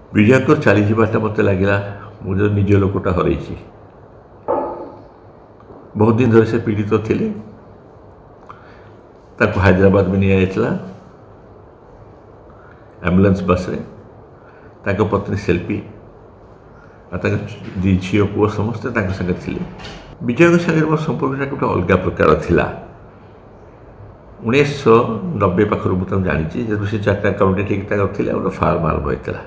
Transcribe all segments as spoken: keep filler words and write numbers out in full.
विजयकर चली जावाटा मत लगे मुझे निज लोकटा हर बहुत दिन धर से पीड़ित थे हैदराबाद में नि जाइला एम्बुलेंस बस रे ताको पत्नी सेल्फी दी झील पुओ समस्ते संगे थे विजय सागर मोर संपर्क गोटे अलग प्रकार थिला उन्नीस नब्बे पाखर मुझे जानी जो से चार्टा अकाउंट ठीक ठाक थे गोटे फार्म आरंभ होता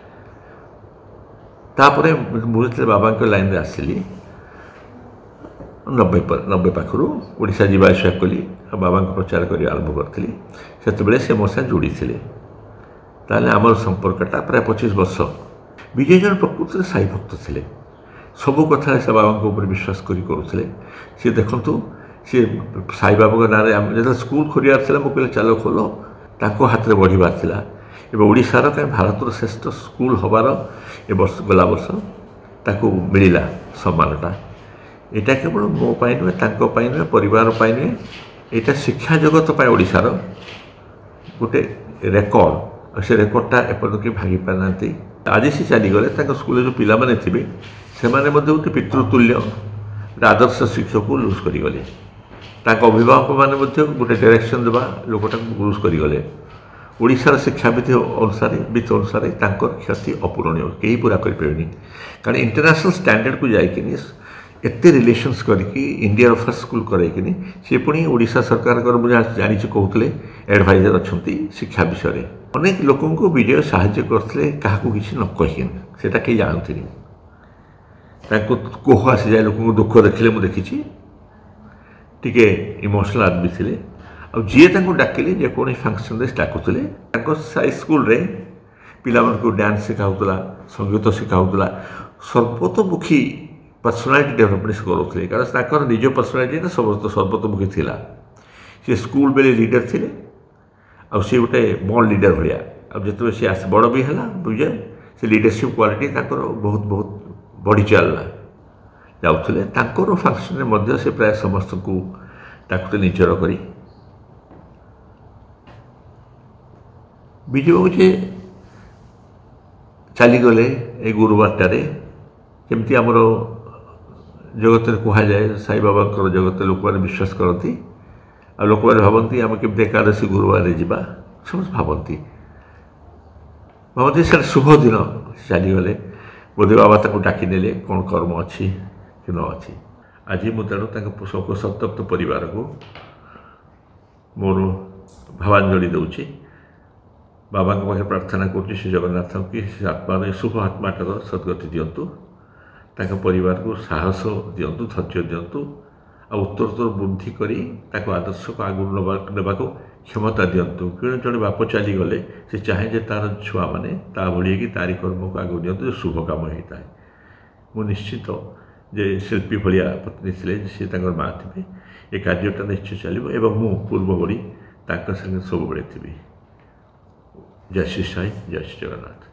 तापर मुझे बाबा लाइन आसली नब्बे पर नब्बे पाखर ओडिशा जीवा आसा कली बाबा प्रचार कर आरंभ करी से से मो साथ जोड़ी थे ताले आमर संपर्कटा प्राय पच्चीस वर्ष विजय जन प्रकृति में साई भक्त थे सबू कथा से बाबा ऊपर विश्वास करुले सी देखु सी साई बाबा ना जो स्कूल खोलियार था मुझे चलो खोल ताको हाथ में बढ़िबार था एवं ओडिशार कहीं भारत श्रेष्ठ स्कूल हबार ए वर्ष गला वर्ष ताको मिला सम्मानटा यहाँ केवल मो पाई नुहे तांको पाई नुहे परिवार पाई नुहे यहाँ शिक्षा जगत पर ओडिशार गोटे रेकर्ड से रेकर्डटा एपर्तक भांगी पारना आज सी चलीगले स्कूल जो पिला माने थे से गोटे पितृतुल्य गोटे आदर्श शिक्षक को लुज करगले अभिभावक मैंने गोटे डायरेक्शन देवा लोकटा लुज करगले ओडिशार शिक्षाविधि अनुसार विधि अनुसार क्षति अपूरणीय कहीं पूरा करें कारण इंटरनेशनल स्टैंडर्ड को जाकि एत रिलेशन्स करके इंडिया फर्स्ट स्कूल करके सी पुणी ओडिशा सरकार मुझे जानी कहते एडभाइजर अच्छा शिक्षा विषय में अनेक लोक विजय साहाय्य करते क्या किसी न कहीकि से कहीं जानती कोह आसी जाए लोक दुख देखिले मुझे देखी टे इमोशनल आदमी थे और जी डाकिले जेको फंक्शन डाकुले स्कूल रे पिला डांस शिखाऊला संगीत शिखाऊला सर्वतोमुखी पर्सनालीटी डेभलपमेंट से करुले कारण निज पर्सनालीटी समस्त सर्वतोमुखी थिला सी स्कूल बेले लीडर थे आ सी गोटे बड़ लीडर भाया अब जो सी आस बड़ भी है विजय से लीडरशिप क्वालिटी बहुत बहुत बढ़ी चलला जाऊे फंक्शन में से प्राय समस्त को डाकुते निजर कर विजय बाबू जे चलीगले ये गुरुवारटार केमती आमर जगत कह जाए साई बाबा जगत लोक मैंने विश्वास करती आ लोक मैंने भावती आम केमती एकादशी गुरुवार जावा समस्त भावती भावती से शुभ दिन चलीगले बोधे बाबा डाकी ने कौन कर्म अच्छी कि न अच्छी आज मुझे तेणु शोक संतप्त परिवार को मोर भावांजलि दूची बाबा पाखे प्रार्थना करुँच श्री जगन्नाथ कि आत्मा शुभ आत्माटार सद्गति दिंतु परिवार को साहस दिंतु धैर्य दिंतु आ उत्तरोत्तर वृद्धि कर आदर्श को आगु नवा क्षमता दिंतु कि जड़े बाप चलीगले से चाहे जे तार छुआ मैंने भाई तारी कर्म को आगु दिंतु जो शुभ काम होता है मु निश्चित जे शिल्पी भाया पत्नी थे सी माँ थे ये कार्यटा निश्चय चलो एवं मु पूर्व भली संगे सब बड़े थी जय श्री साई जय श्री जगन्नाथ।